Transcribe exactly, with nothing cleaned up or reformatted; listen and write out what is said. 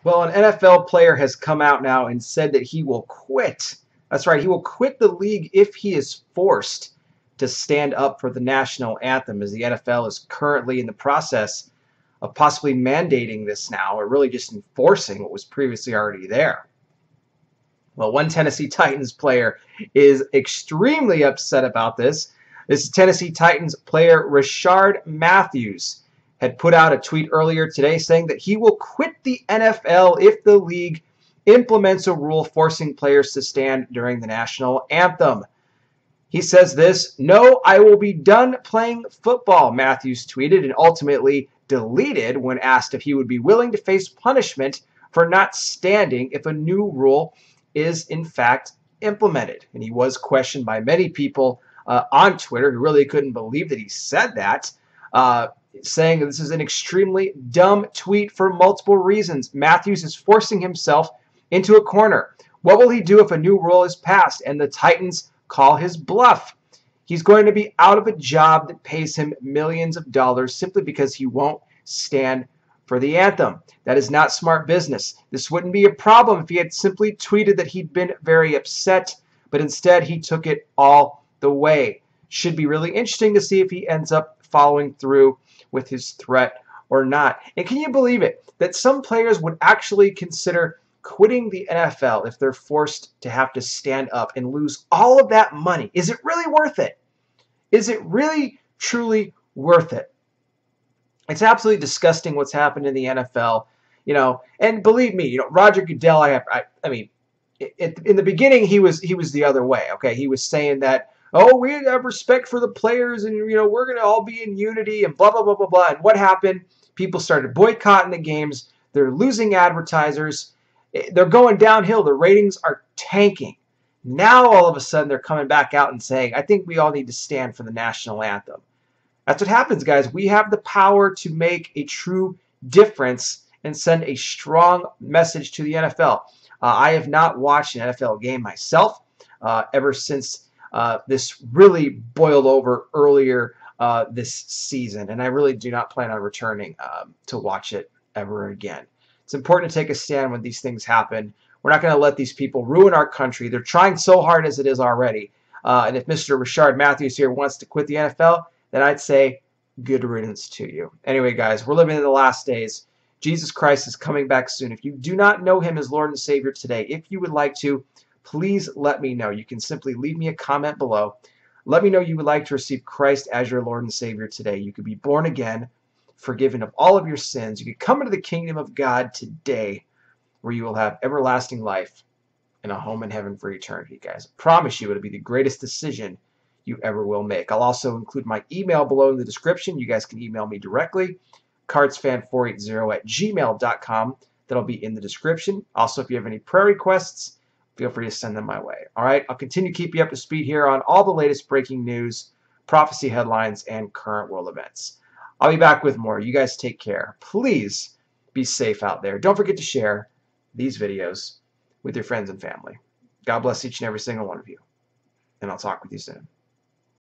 Well, an N F L player has come out now and said that he will quit. That's right, he will quit the league if he is forced to stand up for the national anthem, as the N F L is currently in the process of possibly mandating this now, or really just enforcing what was previously already there. Well, one Tennessee Titans player is extremely upset about this. This Tennessee Titans player, Rashard Matthews, had put out a tweet earlier today saying that he will quit the N F L if the league implements a rule forcing players to stand during the national anthem. He says this, "No, I will be done playing football," Matthews tweeted, and ultimately deleted when asked if he would be willing to face punishment for not standing if a new rule is in fact implemented. And he was questioned by many people uh, on Twitter who really couldn't believe that he said that. Uh, saying that this is an extremely dumb tweet for multiple reasons. Matthews is forcing himself into a corner. What will he do if a new rule is passed and the Titans call his bluff? He's going to be out of a job that pays him millions of dollars simply because he won't stand for the anthem. That is not smart business. This wouldn't be a problem if he had simply tweeted that he'd been very upset, but instead he took it all the way. Should be really interesting to see if he ends up following through with his threat or not. And can you believe it that some players would actually consider quitting the N F L if they're forced to have to stand up and lose all of that money? Is it really worth it? Is it really, truly worth it? It's absolutely disgusting what's happened in the N F L, you know. And believe me, you know, Roger Goodell. I, have, I, I mean, it, in the beginning, he was he was the other way. Okay, he was saying that, oh, we have respect for the players, and you know we're going to all be in unity, and blah blah blah blah blah. And what happened? People started boycotting the games. They're losing advertisers. They're going downhill. The ratings are tanking. Now all of a sudden they're coming back out and saying, I think we all need to stand for the national anthem. That's what happens, guys. We have the power to make a true difference and send a strong message to the N F L. Uh, I have not watched an N F L game myself uh, ever since uh, this really boiled over earlier uh, this season, and I really do not plan on returning um, to watch it ever again. It's important to take a stand when these things happen. We're not going to let these people ruin our country. They're trying so hard as it is already. Uh, and if Mister Rashard Matthews here wants to quit the N F L, then I'd say good riddance to you. Anyway, guys, we're living in the last days. Jesus Christ is coming back soon. If you do not know him as Lord and Savior today, if you would like to, please let me know. You can simply leave me a comment below. Let me know you would like to receive Christ as your Lord and Savior today. You could be born again, forgiven of all of your sins. You could come into the kingdom of God today, where you will have everlasting life and a home in heaven for eternity, guys. I promise you it'll be the greatest decision you ever will make. I'll also include my email below in the description. You guys can email me directly, cards fan four eighty at gmail dot com. That'll be in the description. Also, if you have any prayer requests, feel free to send them my way. All right, I'll continue to keep you up to speed here on all the latest breaking news, prophecy headlines, and current world events. I'll be back with more. You guys take care. Please be safe out there. Don't forget to share these videos with your friends and family. God bless each and every single one of you, and I'll talk with you soon.